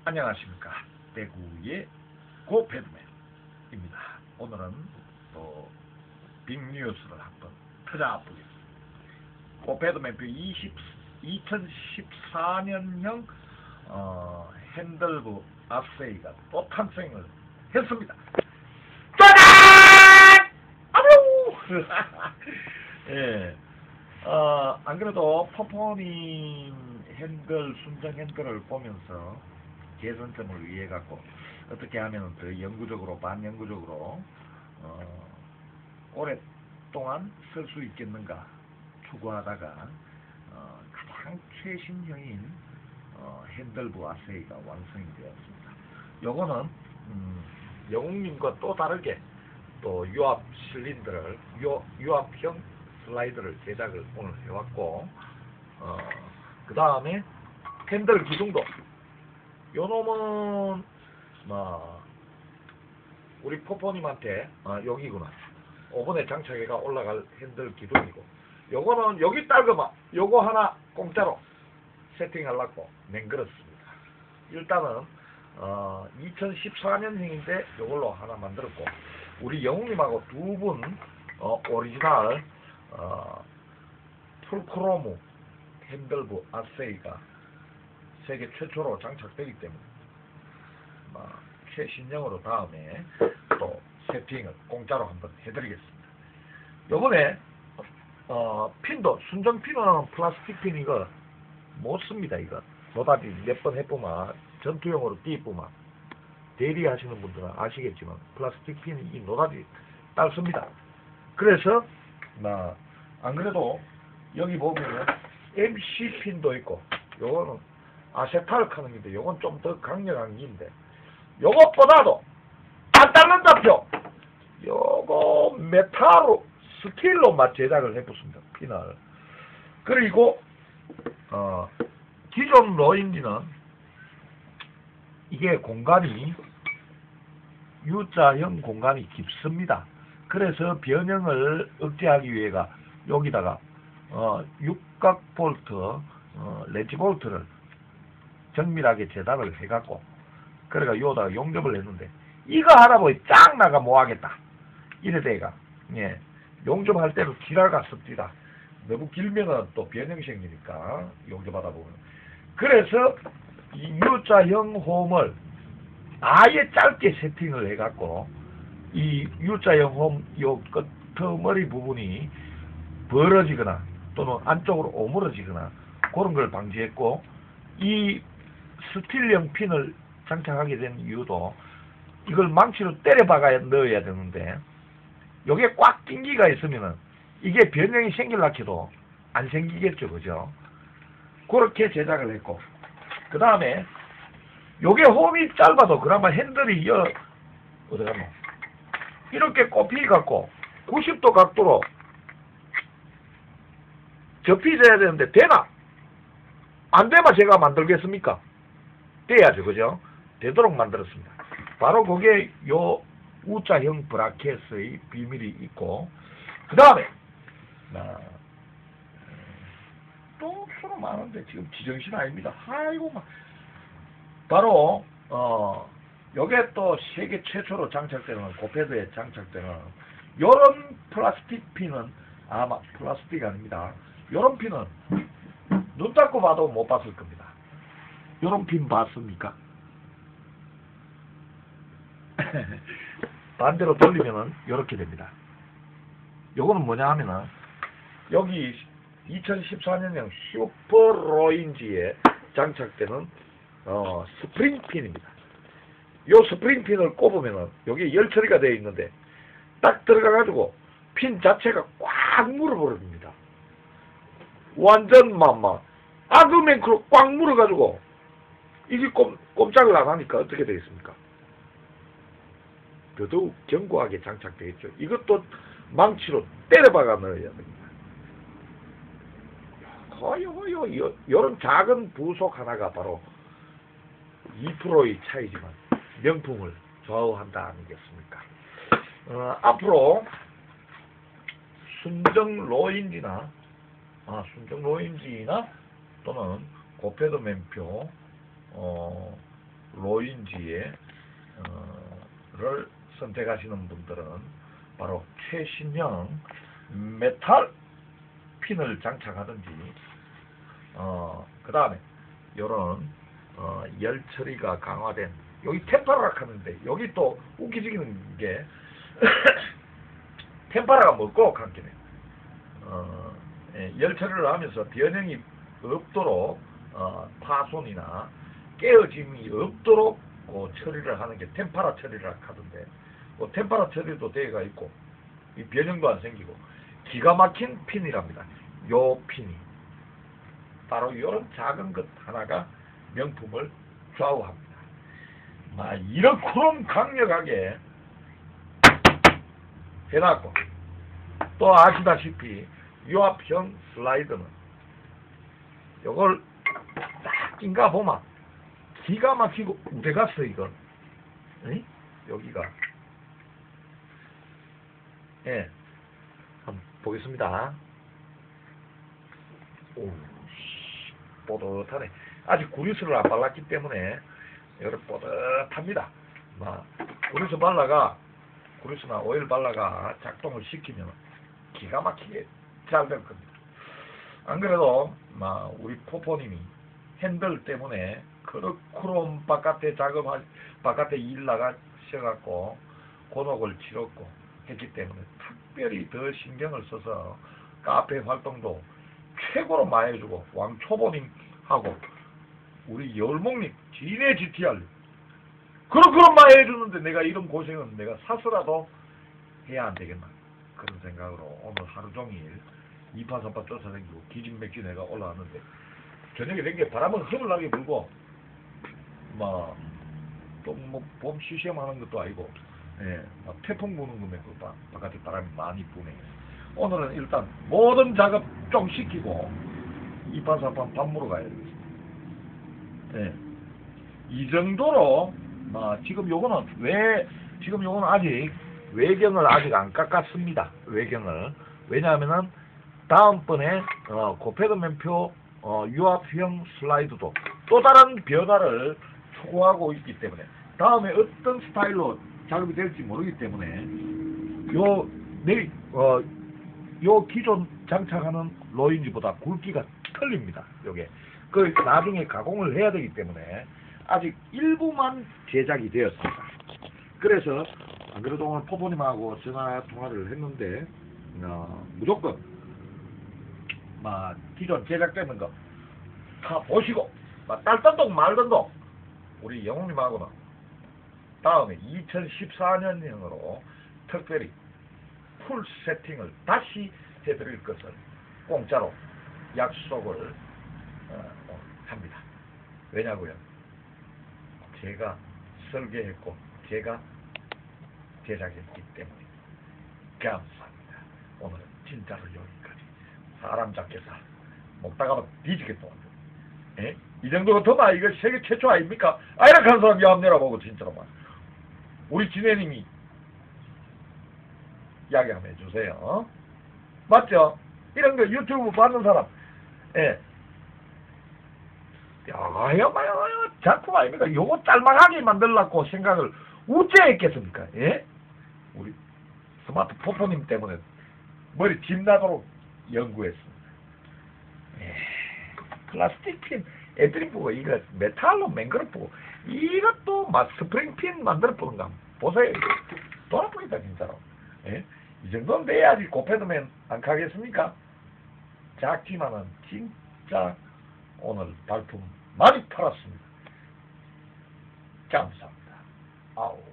안녕하십니까. 대구의 고패드맨입니다. 오늘은 또 빅뉴스를 한번 터져보겠습니다. 고패드맨표 2014년형 핸들부 아세이가 또 탄생을 했습니다. 짜잔! 아유! 예. 안 그래도 퍼포님 핸들, 순정 핸들을 보면서 개선점을 위해 갖고 어떻게 하면 더 영구적으로, 반영구적으로 오랫동안 쓸 수 있겠는가 추구하다가 가장 최신형인 핸들부 아세이가 완성이 되었습니다. 요거는 영웅님과 또 다르게 또 유압 실린더를 유압형 슬라이드를 제작을 오늘 해왔고, 그 다음에 핸들 기둥도 요 놈은 우리 포포님한테 여기구나 5번에 장착해가 올라갈 핸들 기둥이고, 요거는 여기 딸그마 요거 하나 공짜로 세팅하려고 맹글었습니다. 일단은 2014년형인데 요걸로 하나 만들었고, 우리 영웅님하고 두 분 오리지널 풀크로무 핸들부 아세이가 세계 최초로 장착되기 때문에 최신형으로 다음에 또 세팅을 공짜로 한번 해드리겠습니다. 요번에 핀도 순정 핀은 플라스틱 핀 이거 못 씁니다. 이거 노다지 몇 번 해보면 전투용으로 띄뿌만 대리하시는 분들은 아시겠지만 플라스틱 핀이 이 노다지 딸습니다. 그래서 안 그래도 여기 보면 MC 핀도 있고, 요거는 아세탈 카는인데 요건 좀 더 강력한 기인데 요것보다도 안 딸른다표 요거 메탈로 스틸로 제작을 해봤습니다. 핀을. 그리고 기존 로인지는 이게 공간이 U자형 공간이 깊습니다. 그래서 변형을 억제하기 위해가 여기다가 육각 볼트, 렌치 볼트를 정밀하게 제작을 해갖고, 그래가 요다가 용접을 했는데, 이거 하나보이 쫙 나가 뭐하겠다 이래대가 용접할 때도 지랄가 습니다. 너무 길면은 또 변형이 생기니까 용접하다 보면. 그래서 이 U자형 홈을 아예 짧게 세팅을 해갖고, 이 U자형 홈 요 끝머리 부분이 벌어지거나 또는 안쪽으로 오므러지거나 그런 걸 방지했고, 이 스틸형 핀을 장착하게 된 이유도 이걸 망치로 때려 박아 넣어야 되는데, 요게 꽉 낀기가 있으면은 이게 변형이 생길라 해도 안 생기겠죠, 그죠? 그렇게 제작을 했고, 그 다음에 요게 홈이 짧아도 그나마 핸들이 어디가노 이렇게 꼽히 갖고 90도 각도로 접히져야 되는데 되나? 안 되면 제가 만들겠습니까? 돼야죠, 그죠? 되도록 만들었습니다. 바로 그게 요 U자형 브라켓의 비밀이 있고, 그 다음에 또 수로 많은데 지금 지정신 아닙니다. 아이고 바로 요게 또 세계 최초로 장착되는 고패드에 장착되는 요런 플라스틱 핀은 아마 플라스틱 아닙니다. 요런 핀은 눈 닦고 봐도 못 봤을 겁니다. 요런 핀 봤습니까? 반대로 돌리면은 요렇게 됩니다. 요거는 뭐냐 하면은 여기 2014년형 슈퍼로인지에 장착되는 스프링 핀입니다. 요 스프링 핀을 꼽으면은 여기 열 처리가 되어 있는데 딱 들어가 가지고 핀 자체가 꽉 물어버립니다. 완전 아그맨크로 꽉 물어가지고 이게 꼼짝을 안 하니까 어떻게 되겠습니까? 더더욱 견고하게 장착되겠죠. 이것도 망치로 때려박아 넣어야 됩니다. 요런 작은 부속 하나가 바로 2%의 차이지만 명품을 좌우한다 아니겠습니까? 앞으로 순정 로인지나 또는 고패드맨표 로인지를 선택하시는 분들은 바로 최신형 메탈 핀을 장착하든지 그 다음에 요런 열 처리가 강화된 여기 템파라락 하는데 여기 또 웃기지는 게 템파라가 뭐고 같긴 해요. 열 처리를 하면서 변형이 없도록 파손이나 깨어짐이 없도록 처리를 하는 게 템파라 처리를 하던데 템파라 처리도 되어가 있고 이 변형도 안 생기고 기가 막힌 핀이랍니다. 요 핀이 바로 이런 작은 것 하나가 명품을 좌우합니다. 이렇게 강력하게 해놨고 또 아시다시피 유압형 슬라이드는 요걸 딱 낀가 보면 기가 막히고 우대 갔어 이거. 응? 여기가 한번 보겠습니다. 오, 뽀듯하네. 아직 구리스를 안 발랐기 때문에 이렇게 뽀듯합니다. 구리스나 오일 발라가 작동을 시키면 기가 막히게 잘 될 겁니다. 안 그래도 우리 포포님이 핸들 때문에 크롬 바깥에 바깥에 일 나가셔갖고 곤혹을 치렀고 했기 때문에 특별히 더 신경을 써서 카페 활동도 최고로 많이 해주고 왕초보님하고 우리 열목님 지네 GTR 그런 많이 해주는데 내가 이런 고생은 내가 사서라도 해야 안 되겠나 그런 생각으로 오늘 하루 종일 2파 3파 쫓아다니고 기진맥진 내가 올라왔는데 저녁에 된 게 바람은 허물나게 불고 또 봄 시시하는 것도 아니고 태풍 부는 거면 바깥에 바람이 많이 부네. 오늘은 일단 모든 작업 좀 시키고 2파 3파 밥 먹으러 가야 되겠습니다. 이 정도로 지금 요거는 아직 외경을 아직 안 깎았습니다. 외경을. 왜냐하면은 다음번에 고패드맨표 유압형 슬라이드도 또 다른 변화를 추구하고 있기 때문에 다음에 어떤 스타일로 작업이 될지 모르기 때문에 요 기존 장착하는 로인지보다 굵기가 틀립니다. 요게 나중에 가공을 해야 되기 때문에 아직 일부만 제작이 되었습니다. 그래서 안 그래도 오늘 포포님하고 전화 통화를 했는데 무조건 기존 제작되는 거 다 보시고 딸던동 말던동 우리 영웅님하고는 다음에 2014년형으로 특별히 풀 세팅을 다시 해드릴 것을 공짜로 약속을 합니다. 왜냐고요? 제가 설계했고 제가 제작했기 때문에 감사합니다. 오늘은 진짜로 여기까지. 사람 잡겠어. 먹다가 뒤지겠다. 이 정도가 더마 이거 세계 최초 아닙니까? 이렇게 하는 사람 야함 내려보고 진짜로 우리 지네님이 이야기 한번 해주세요. 맞죠? 이런 거 유튜브 받는 사람 야야야야 작품 아닙니까? 요거 짤막하게 만들려고 생각을 어째 했겠습니까? 우리 스마트 포포님 때문에 머리 짐나도록 연구했습니다. 플라스틱 핀 애들이 보고 이거 메탈로 맹그럽 보고 이것도 스프링 핀 만들어 보는 거 보세요. 돌아보겠다 진짜로. 이 정도는 돼야지 고패드맨 안 가겠습니까? 작지만은 진짜 오늘 발품 많이 팔았습니다. 감사합니다. 아우.